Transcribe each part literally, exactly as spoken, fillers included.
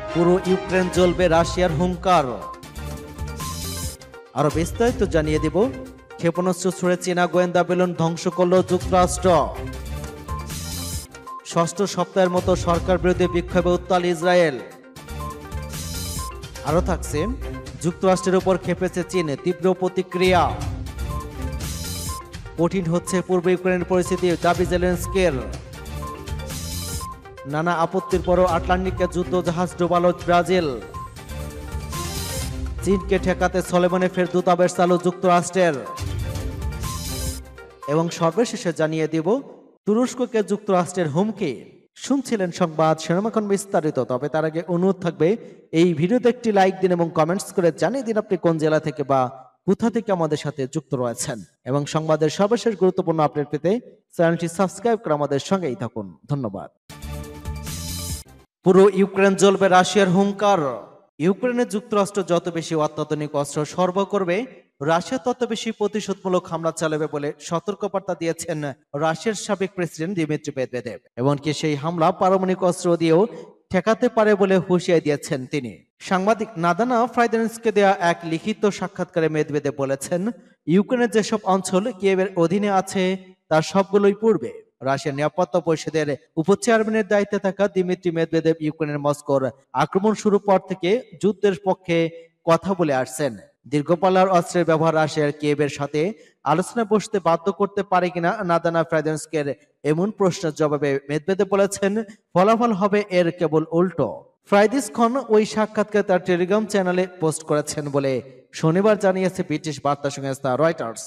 পুরো ইউক্রেন জ্বলবে রাশিয়ার হুঙ্কার। আরো বিস্তারিত জানিয়ে দেব। ক্ষেপণাস্ত্র ছুড়ে চীনা গোয়েন্দা বেলুন ধ্বংস করল যুক্তরাষ্ট্র। ষষ্ঠ সপ্তাহের মতো সরকার বিরোধী বিক্ষোভে উত্তাল ইসরায়েল। আরো থাকছে, যুক্তরাষ্ট্রের উপর ক্ষেপেছে চীন, তীব্র প্রতিক্রিয়া। কঠিন হচ্ছে পূর্ব ইউক্রেনের পরিস্থিতি, দাবি জেলেনস্কির। নানা আপত্তির পরও আটলান্টিকে যুদ্ধ জাহাজ ডোবালো ব্রাজিল। চীনকে ঠেকাতে সলেমনে ফের দূতাবাস চালু যুক্তরাষ্ট্রের। এবং সর্বশেষে জানিয়ে দিব, তুরস্ককে যুক্তরাষ্ট্রের হুমকি। শুনছিলেন সংবাদ শিরোনাম, বিস্তারিত। তবে তার আগে অনুরোধ থাকবে, এই ভিডিওতে একটি লাইক দিন এবং কমেন্টস করে জানিয়ে দিন আপনি কোন জেলা থেকে বা কোথা থেকে আমাদের সাথে যুক্ত রয়েছেন। এবং সংবাদের সর্বশেষ গুরুত্বপূর্ণ আপডেট পেতে চ্যানেলটি সাবস্ক্রাইব করে আমাদের সঙ্গেই থাকুন। ধন্যবাদ। পুরো ইউক্রেন জ্বলবে রাশিয়ার হুঙ্কার। ইউক্রেনে যুক্তরাষ্ট্র যত বেশি অত্যাধুনিক অস্ত্র সরবরাহ করবে, রাশিয়া তত বেশি প্রতিশোধমূলক হামলা চালাবে বলে সতর্কবার্তা দিয়েছেন রাশিয়ার সাবেক প্রেসিডেন্ট দিমিত্রি মেদভেদেভ। এমনকি সেই হামলা পারমাণবিক অস্ত্র দিয়েও ঠেকাতে পারে বলে হুঁশিয়ারি দিয়েছেন তিনি। সাংবাদিক নাদানা ফ্রাইদেন্সকে দেয়া এক লিখিত সাক্ষাৎকারে মেদভেদেভ বলেছেন, ইউক্রেনের যেসব অঞ্চল কিয়েভের অধীনে আছে তার সবগুলোই পূর্বে রাশিয়ার নিরাপত্তা পরিষদের উপচেয়ারম্যানের দায়িত্বে থাকা দিমিত্রি মেদভেদেভ ইউক্রেনের মস্কোর আক্রমণ শুরুর পর থেকে যুদ্ধের পক্ষে কথা বলে আসছেন। দীর্ঘপাল্লার অস্ত্রের ব্যবহার রাশিয়ার কিয়েভের সাথে আলোচনায় বসতে বাধ্য করতে পারে কিনা নাদানা ফ্রাইদেন্সকের এমন প্রশ্নের জবাবে মেদভেদেভ বলেছেন, ফলাফল হবে এর কেবল উল্টো। ফ্রাইদিসখন ওই সাক্ষাৎকার তার টেলিগ্রাম চ্যানেলে পোস্ট করেছেন বলে শনিবার জানিয়েছে ব্রিটিশ বার্তা সংস্থা রয়টার্স।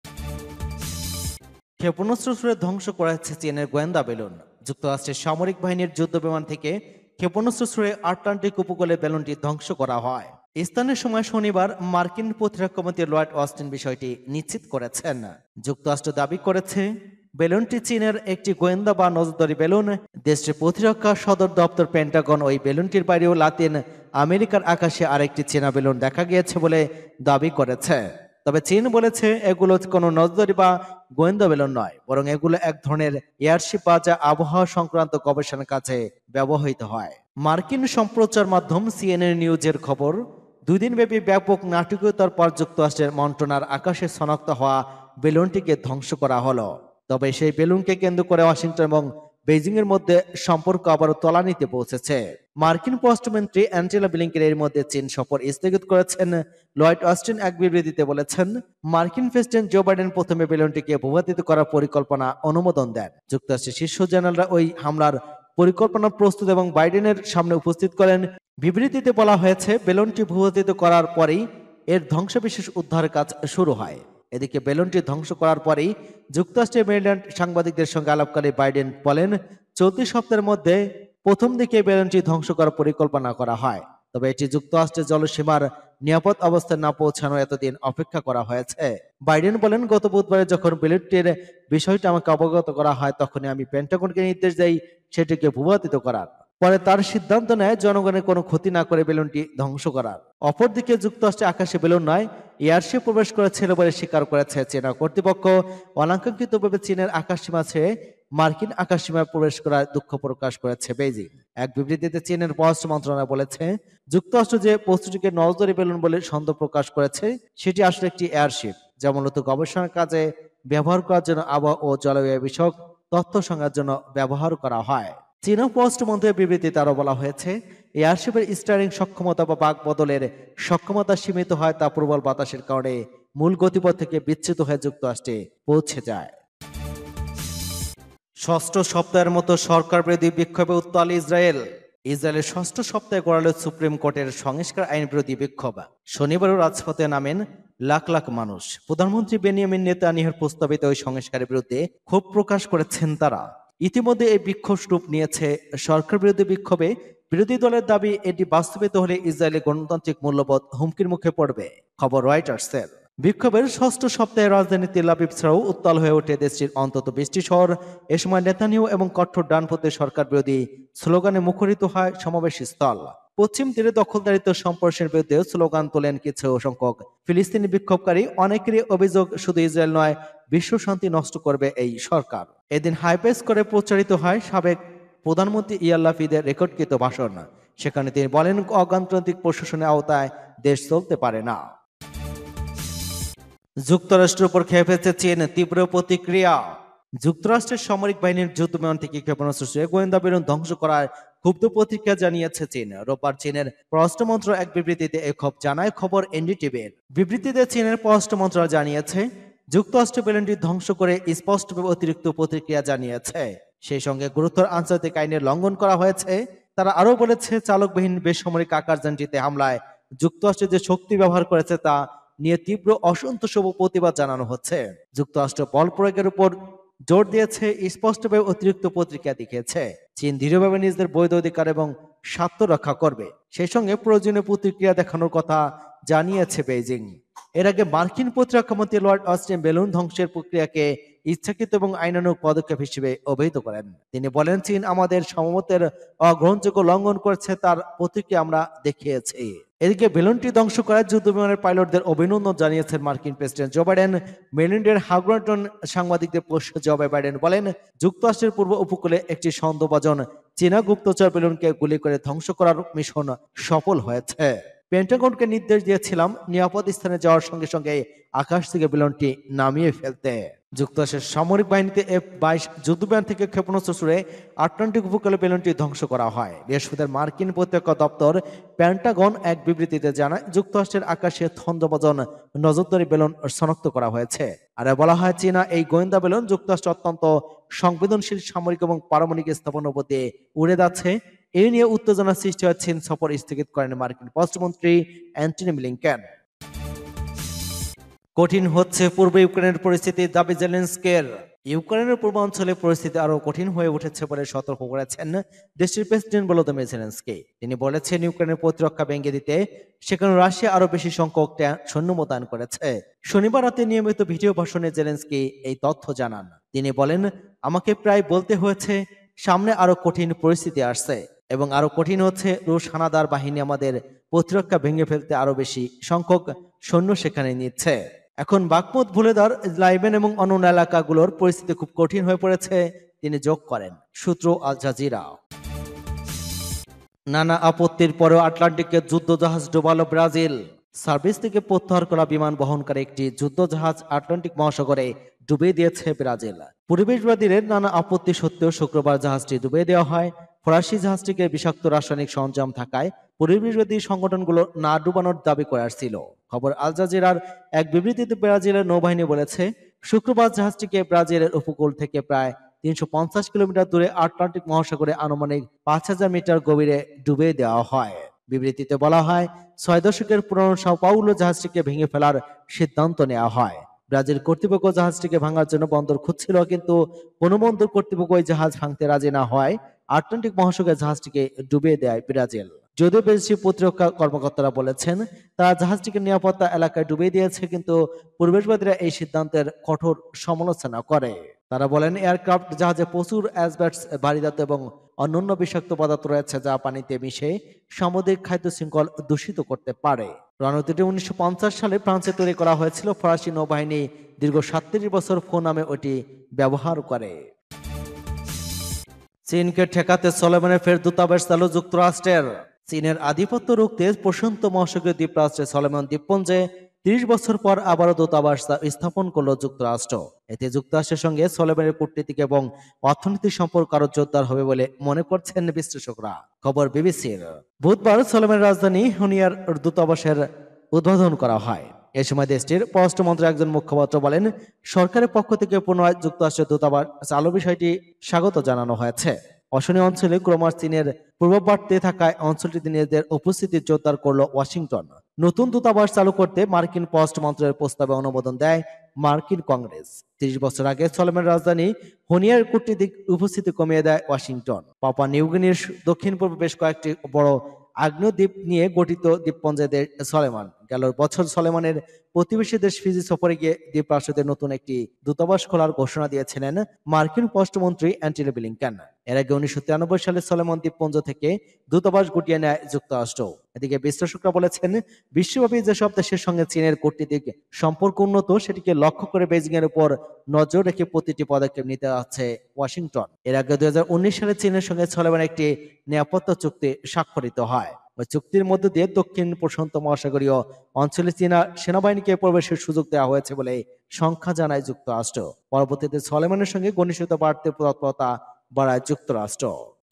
ক্ষেপণাস্ত্র ছুড়ে ধ্বংস করেছে চীনের গোয়েন্দা বেলুন। যুক্তরাষ্ট্রের সামরিক বাহিনীর যুদ্ধ বিমান থেকে ক্ষেপণাস্ত্র ছুড়ে আটলান্টিক উপকূলে বেলুনটি ধ্বংস করা হয়। স্থানীয় সময় শনিবার মার্কিন প্রতিরক্ষা মন্ত্রী লয়েড অস্টিন বিষয়টি নিশ্চিত করেছেন। যুক্তরাষ্ট্র দাবি করেছে, বেলুনটি চীনের একটি গোয়েন্দা বা নজরদারি বেলুন। দেশটির প্রতিরক্ষা সদর দপ্তর পেন্টাগন ওই বেলুনটির বাইরেও লাতিন আমেরিকার আকাশে আরেকটি চীনা বেলুন দেখা গিয়েছে বলে দাবি করেছে। তবে চীন বলেছে এগুলো কোনো নজরদারি বা গোয়েন্দা বেলুন নয়, বরং এগুলো এক ধরনের এয়ারশিপ বা যা আবহাওয়া সংক্রান্ত গবেষণার কাছে ব্যবহৃত হয়। মার্কিন সম্প্রচার মাধ্যম সিএনএন নিউজের খবর, দুই দিনব্যাপী ব্যাপক নাটকীয়তার পর যুক্তরাষ্ট্রের মন্টনার আকাশে শনাক্ত হওয়া বেলুনটিকে ধ্বংস করা হলো। তবে সেই বেলুনকে কেন্দ্র করে ওয়াশিংটন এবং বেইজিং এর মধ্যে সম্পর্ক আবারও তলানিতে পৌঁছেছে। মার্কিন পররাষ্ট্রমন্ত্রী অ্যাঞ্জেলা ব্লিংকেন এর মধ্যে চীন সফর স্থগিত করেছেন। লয়েড অস্টিন এক বিবৃতিতে বলেছেন, মার্কিন প্রেসিডেন্ট জো বাইডেন প্রথমে বেলুনটিকে ভূপাতিত করার পরিকল্পনা অনুমোদন দেন। যুক্তরাষ্ট্রের শীর্ষ জেনারেলরা ওই হামলার পরিকল্পনা প্রস্তুত এবং বাইডেনের সামনে উপস্থিত করেন। বিবৃতিতে বলা হয়েছে, বেলুনটি ভূপাতিত করার পরেই এর ধ্বংসবিশেষ উদ্ধার কাজ শুরু হয়। এদিকে বেলুনটি ধ্বংস করার পরেই যুক্তরাষ্ট্রের মেরিল্যান্ড সাংবাদিকদের সঙ্গে আলাপকালে বাইডেন বলেন, চলতি সপ্তাহের মধ্যে প্রথম দিকে বেলুনটি ধ্বংস করার পরিকল্পনা করা হয়। তবে এটি যুক্তরাষ্ট্রের জলসীমার নিরাপদ অবস্থায় না পৌঁছানো এতদিন অপেক্ষা করা হয়েছে। বাইডেন বলেন, গত বুধবারে যখন বেলুনটির বিষয়টা আমাকে অবগত করা হয়, তখনই আমি পেন্টাগনকে নির্দেশ দেই সেটিকে ভূপাতিত করার। পরে তার সিদ্ধান্ত নেয় জনগণের কোনো ক্ষতি না করে বেলুনটি ধ্বংস করার। অপরদিকে যুক্তরাষ্ট্রের আকাশে বেলুন নয়, এয়ারশিপ প্রবেশ করেছিল বলে স্বীকার করেছে চীনা কর্তৃপক্ষ। অনাকাঙ্ক্ষিতভাবে চীনের আকাশসীমা ছেড়ে মার্কিন আকাশসীমায় প্রবেশ করায় দুঃখ প্রকাশ করেছে বেইজিং। এক বিবৃতিতে চীনের পররাষ্ট্র মন্ত্রণালয় বলেছে, যুক্তরাষ্ট্র যে বস্তুটিকে নজরদারি বেলুন বলে সন্দেহ প্রকাশ করেছে সেটি আসলে একটি এয়ারশিপ, যা মূলত গবেষণার কাজে ব্যবহার করার জন্য আবহাওয়া ও জলবায়ু বিষয়ক তথ্য সংগ্রহের জন্য ব্যবহার করা হয়। চীনা পররাষ্ট্র মন্ত্রীর বিবৃতিতে আরো বলা হয়েছে, এয়ারশিপের স্টিয়ারিং সক্ষমতা বা বাঁক বদলের সক্ষমতা সীমিত হয়, তা প্রবল বাতাসের কারণে মূল গতিপথ থেকে বিচ্যুত হয়ে যুক্তরাষ্ট্রে পৌঁছে যায়। ষষ্ঠ সপ্তাহের মতো সরকার বিরোধী বিক্ষোভে উত্তাল ইসরায়েল। ইসরায়েলের ষষ্ঠ সপ্তাহে গড়ালো সুপ্রিম কোর্টের সংস্কার আইন বিরোধী বিক্ষোভ। শনিবারও রাজপথে নামেন লাখ লাখ মানুষ। প্রধানমন্ত্রী বেনিয়ামিন নেতানিয়াহুর প্রস্তাবিত ওই সংস্কারের বিরুদ্ধে ক্ষোভ প্রকাশ করেছেন তারা। ইতিমধ্যে এই বিক্ষোভ রূপ নিয়েছে সরকার বিরোধী বিক্ষোভে। বিরোধী দলের দাবি, এটি বাস্তবিত হলে ইসরায়েলের গণতান্ত্রিক মূল্যবোধ হুমকির মুখে পড়বে। খবর রয়টার্সের। বিক্ষোভের ষষ্ঠ সপ্তাহে রাজধানী তেল আবিব ছাড়াও উত্তাল হয়ে ওঠে দেশটির অন্তত বিশটি শহর। এ সময় নেতানিয়াহু এবং কঠোর ডানপন্থী সরকার বিরোধী স্লোগানে মুখরিত হয় সমাবেশ স্থল। পশ্চিম তীরে দখলদারিত্ব সম্প্রসারণের বিরুদ্ধে স্লোগান তোলেন কিছু সংখ্যক ফিলিস্তিনি বিক্ষোভকারী। অনেকেরই অভিযোগ, শুধু ইসরায়েল নয়, বিশ্ব শান্তি নষ্ট করবে এই সরকার। এদিন হাইপেস করে প্রচারিত হয় সাবেক প্রধানমন্ত্রী ইয়ার লাপিদের রেকর্ডকৃত ভাষণ। সেখানে তিনি বলেন, অগণতান্ত্রিক প্রশাসনের আওতায় দেশ চলতে পারে না। যুক্তরাষ্ট্রের উপর খেপেছে চীন, তীব্র প্রতিক্রিয়া। যুক্তরাষ্ট্রের সামরিক বাহিনীর যুদ্ধ বিমান থেকে ক্ষেপণাস্ত্র ছুড়ে গোয়েন্দা বেলুন ধ্বংস করার ক্ষুব্ধ প্রতিক্রিয়া জানিয়েছে চীন। রোববার চীনের পররাষ্ট্র মন্ত্রণালয় এক বিবৃতিতে এই ক্ষোভ জানায় খবর এনডিটিভির। বিবৃতিতে চীনের পররাষ্ট্র মন্ত্রণালয় জানিয়েছে, যুক্তরাষ্ট্র বেলুনটি ধ্বংস করে স্পষ্টভাবে অতিরিক্ত প্রতিক্রিয়া জানিয়েছে। সেই সঙ্গে গুরুতর আন্তর্জাতিক আইনের লঙ্ঘন করা হয়েছে। তারা আরও বলেছে, চালকবিহীন বেসামরিক আকাশযানটিতে হামলায় যুক্তরাষ্ট্র যে শক্তি ব্যবহার করেছে তা নিয়ে তীব্র অসন্তোষ ও প্রতিবাদ জানানো হচ্ছে। যুক্তরাষ্ট্র বল প্রয়োগের উপর জোর দিয়েছে, স্পষ্টভাবে অতিরিক্ত প্রতিক্রিয়া দেখিয়েছে। চীন দৃঢ়ভাবে নিজেদের বৈধ অধিকার এবং স্বার্থ রক্ষা করবে, সেই সঙ্গে প্রয়োজনীয় প্রতিক্রিয়া দেখানোর কথা জানিয়েছে বেইজিং। এর আগে মার্কিন প্রতিরক্ষা মন্ত্রী লর্ড অস্টিন বেলুন ধ্বংসের প্রক্রিয়াকে ইচ্ছাকৃত এবং আইনানুগ পদক্ষেপ হিসেবে অভিহিত করেন। তিনি বলেন, চীন আমাদের সমমতের অগ্রহণযোগ্য লঙ্ঘন করেছে, তার প্রতিক্রিয়া আমরা দেখিয়েছি। এদিকে বেলুনটি ধ্বংস করায় যুদ্ধ বিমানের পাইলটদের অভিনন্দন জানিয়েছেন মার্কিন প্রেসিডেন্ট জো বাইডেন। মেরিল্যান্ডের হাগরটন সাংবাদিকদের প্রশ্নে জো বাইডেন বলেন, যুক্তরাষ্ট্রের পূর্ব উপকূলে একটি সন্দেহভাজন চীনা গুপ্তচর বেলুনকে গুলি করে ধ্বংস করার মিশন সফল হয়েছে। পেন্টাগনকে নির্দেশ দিয়েছিলাম নিরাপদ স্থানে যাওয়ার সঙ্গে সঙ্গে আকাশ থেকে বেলুনটি নামিয়ে ফেলতে। যুক্তরাষ্ট্রের সামরিক বাহিনীতে এফ বাইশ যুদ্ধবিমান থেকে ক্ষেপণাস্ত্র ছুড়ে আটলান্টিক উপকূলে বেলুনটি ধ্বংস করা হয়। বৃহস্পতিবার মার্কিন প্রতিরক্ষা দপ্তর পেন্টাগন এক বিবৃতিতে জানায়, যুক্তরাষ্ট্রের আকাশে সন্দেহভাজন নজরদারি বেলুন শনাক্ত করা হয়েছে। আর বলা হয়, চীনা এই গোয়েন্দা বেলুন যুক্তরাষ্ট্র অত্যন্ত সংবেদনশীল সামরিক এবং পারমাণবিক স্থাপনার উপর দিয়ে উড়ে যাচ্ছে। এই নিয়ে উত্তেজনা সৃষ্টি হয়। চীন সফর স্থগিত করেন মার্কিন পররাষ্ট্রমন্ত্রী অ্যান্টনি ব্লিংকেন। কঠিন হচ্ছে পূর্ব ইউক্রেনের পরিস্থিতি, দাবি জেলেনস্কির। ইউক্রেনের পূর্বাঞ্চলে পরিস্থিতি আরো কঠিন হয়ে উঠেছে বলে সতর্ক করেছেন দেশটির প্রেসিডেন্ট ভলোদিমির জেলেনস্কি। তিনি বলেছেন, ইউক্রেনের প্রতিরক্ষা ভেঙে দিতে সেখানে রাশিয়া আরো বেশি সংখ্যক সৈন্য মোতায়েন করেছে। শনিবার রাতে নিয়মিত ভিডিও ভাষণে জেলেনস্কি এই তথ্য জানান। তিনি বলেন, আমাকে প্রায় বলতে হয়েছে সামনে আরো কঠিন পরিস্থিতি আসছে এবং আরো কঠিন হচ্ছে। রুশ হানাদার বাহিনী আমাদের প্রতিরক্ষা ভেঙে ফেলতে আরো বেশি সংখ্যক সৈন্য সেখানে নিচ্ছে। এখন বাকমুত, ভুলেদার, লাইবেন এবং অন্যান্য এলাকাগুলোর পরিস্থিতি খুব কঠিন হয়ে পড়েছে, তিনি যোগ করেন। সূত্র আল জাজিরা। নানা আপত্তির পরেও আটলান্টিকে যুদ্ধজাহাজ ডোবালো ব্রাজিল। সার্ভিস থেকে প্রত্যাহার করা বিমান বহনকারী একটি যুদ্ধজাহাজ আটলান্টিক মহাসাগরে ডুবিয়ে দিয়েছে ব্রাজিল। পরিবেশবাদীদের নানা আপত্তি সত্ত্বেও শুক্রবার জাহাজটি ডুবিয়ে দেওয়া হয়। ফরাসি জাহাজটিকে বিষাক্ত রাসায়নিক সরঞ্জাম থাকায় পরিবেশবাদী সংগঠনগুলো না ডুবানোর দাবি করে আসছিল। খবর আল জাজিরার এক বিবৃতিতে ব্রাজিলের নৌবাহিনী বলেছে, শুক্রবার জাহাজটিকে ব্রাজিলের উপকূল থেকে প্রায় তিনশো পঞ্চাশ কিলোমিটার দূরে আটলান্টিক মহাসাগরে আনুমানিক পাঁচ হাজার মিটার গভীরে ডুবিয়ে দেওয়া হয়। বিবৃতিতে বলা হয়, ছয় দশকের পুরনো সাও পাউলো জাহাজটিকে ভেঙে ফেলার সিদ্ধান্ত নেওয়া হয়। ব্রাজিল কর্তৃপক্ষ জাহাজটিকে ভাঙার জন্য বন্দর খুঁজছিল, কিন্তু কোনো বন্দর কর্তৃপক্ষ ওই জাহাজ ভাঙতে রাজি না হয় আটলান্টিক মহাসাগরে জাহাজটিকে ডুবিয়ে দেয় ব্রাজিল। যদিও বিদেশি প্রতিরক্ষা কর্মকর্তারা বলেছেন, তারা জাহাজটিকে নিরাপত্তা এলাকায় ডুবিয়ে দিয়েছে, কিন্তু পরিবেশবাদীরা এই সিদ্ধান্তের কঠোর সমালোচনা করে। তারা বলেন, এয়ারক্রাফট জাহাজে প্রচুর অ্যাসবেস্টস, ভারীধাতু এবং অন্যান্য বিষাক্ত পদার্থ রয়েছে, যা পানিতে মিশে সামুদ্রিক খাদ্য শৃঙ্খল দূষিত করতে পারে। রণতরীটি উনিশশো পঞ্চাশ সালে ফ্রান্সে তৈরি করা হয়েছিল। ফরাসি নৌবাহিনী দীর্ঘ সাতত্রিশ বছর ফো নামে ওটি ব্যবহার করে। চীনকে ঠেকাতে সলোমনের ফের দূতাবাস চালু যুক্তরাষ্ট্রের। চীনের আধিপত্য রুখতে প্রশান্ত মহাসাগরীয় দ্বীপরাষ্ট্রে সলোমন দ্বীপপুঞ্জে ত্রিশ বছর পর আবারও দূতাবাস স্থাপন করল যুক্তরাষ্ট্র। এতে যুক্তরাষ্ট্রের সঙ্গে সলোমনের কূটনীতিক এবং অর্থনৈতিক সম্পর্ক আরো জোরদার হবে বলে মনে করছেন বিশ্লেষকরা। খবর বিবিসির। বুধবার সলোমনের রাজধানী হুনিয়ার দূতাবাসের উদ্বোধন করা হয়। এ সময় দেশটির পররাষ্ট্র মন্ত্রণালয়ের একজন মুখপাত্র বলেন, সরকারের পক্ষ থেকে পুনরায় যুক্তরাষ্ট্রের দূতাবাস চালু বিষয়টি স্বাগত জানানো হয়েছে। অশনি অঞ্চলে ক্রমশ চীনের প্রভাব বাড়তে থাকায় অঞ্চলটিতে নিজেদের উপস্থিতি জোরদার করল ওয়াশিংটন। নতুন দূতাবাস চালু করতে মার্কিন পররাষ্ট্র মন্ত্রণালয়ের প্রস্তাবে অনুমোদন দেয় মার্কিন কংগ্রেস। ত্রিশ বছর আগে সলোমনের রাজধানী হুনিয়ার কূটনীতিক উপস্থিতি কমিয়ে দেয় ওয়াশিংটন। পাপুয়া নিউগিনির দক্ষিণ পূর্বে বেশ কয়েকটি বড় আগ্নেয় দ্বীপ নিয়ে গঠিত দ্বীপপুঞ্জে সলোমন গেল বছর সলেমানের প্রতিবেশী দেশ ফিজি সফরে গিয়ে দ্বীপরাষ্ট্রতে নতুন একটি দূতাবাস খোলার ঘোষণা দিয়েছিলেন মার্কিন পররাষ্ট্রমন্ত্রী অ্যান্টনি ব্লিংকেন। এর আগে উনিশশো তিরানব্বই সালে সলেমন দ্বীপপুঞ্জ থেকে দূতাবাস গুটিয়ে নেয় যুক্তরাষ্ট্র। এদিকে বিশ্লেষকরা বলেছেন, বিশ্বব্যাপী যেসব দেশের সঙ্গে চীনের কূটনীতিক সম্পর্ক উন্নত সেটিকে লক্ষ্য করে বেজিং এর উপর নজর রেখে প্রতিটি পদক্ষেপ নিতে যাচ্ছে ওয়াশিংটন। এর আগে দুই হাজার উনিশ সালে চীনের সঙ্গে সলেমানের একটি নিরাপত্তা চুক্তি স্বাক্ষরিত হয়। ওই চুক্তির মধ্য দিয়ে দক্ষিণ প্রশান্ত মহাসাগরীয় অঞ্চলে চীনা সেনাবাহিনীকে প্রবেশের সুযোগ দেওয়া হয়েছে বলে সংখ্যা জানায় যুক্তরাষ্ট্র। পরবর্তীতে সলেমানের সঙ্গে ঘনিষ্ঠতা বাড়তে তৎপরতা বাড়ায় যুক্তরাষ্ট্র।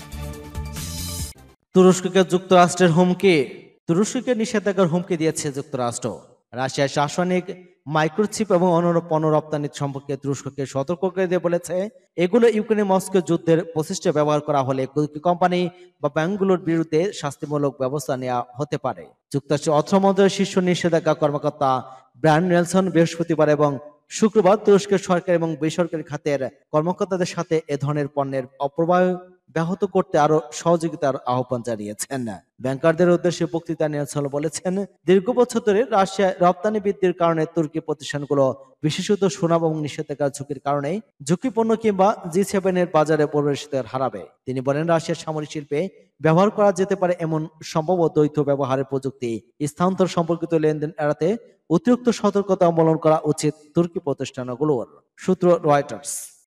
তুরস্ককে যুক্তরাষ্ট্রের হুমকি। তুরস্ককে নিষেধাজ্ঞার হুমকি দিয়েছে যুক্তরাষ্ট্র। রাশিয়ার রাসায়নিক, মাইক্রোচিপ এবং অন্যান্য পণ্য রপ্তানি সম্পর্কে তুরস্ককে সতর্ক করে দিয়ে বলেছে, এগুলো ইউক্রেনে মস্কো যুদ্ধের প্রচেষ্টা ব্যবহার করা হলে কোম্পানি বা ব্যাংকগুলোর বিরুদ্ধে শাস্তিমূলক ব্যবস্থা নেওয়া হতে পারে। যুক্তরাষ্ট্রের অর্থ মন্ত্রণালয়ের শীর্ষ নিষেধাজ্ঞা কর্মকর্তা ব্রায়ান নেলসন বৃহস্পতিবার এবং শুক্রবার তুরস্কের সরকার এবং বেসরকারি খাতের কর্মকর্তাদের সাথে এ ধরনের পণ্যের অপ্রবাহ ব্যাহত করতে আরো সহযোগিতার আহ্বান জানিয়েছেন। ব্যাংকারদের উদ্দেশ্যে বক্তৃতা নেলসন বলেছেন, দীর্ঘ বছর ধরে রাশিয়ায় রপ্তানি বৃদ্ধির কারণে তুর্কি প্রতিষ্ঠানগুলো বিশেষত সুনাম এবং নিষেধাজ্ঞার ঝুঁকির কারণে ঝুঁকিপূর্ণ কিংবা জি সেভেন এর বাজারে প্রবেশাধিকার হারাবে। তিনি বলেন, রাশিয়ার সামরিক শিল্পে ব্যবহার করা যেতে পারে এমন সম্ভব দ্বৈত ব্যবহারের প্রযুক্তি স্থানান্তর সম্পর্কিত লেনদেন এড়াতে অতিরিক্ত সতর্কতা অবলম্বন করা উচিত তুর্কি প্রতিষ্ঠানগুলোর। সূত্র রয়টার্স।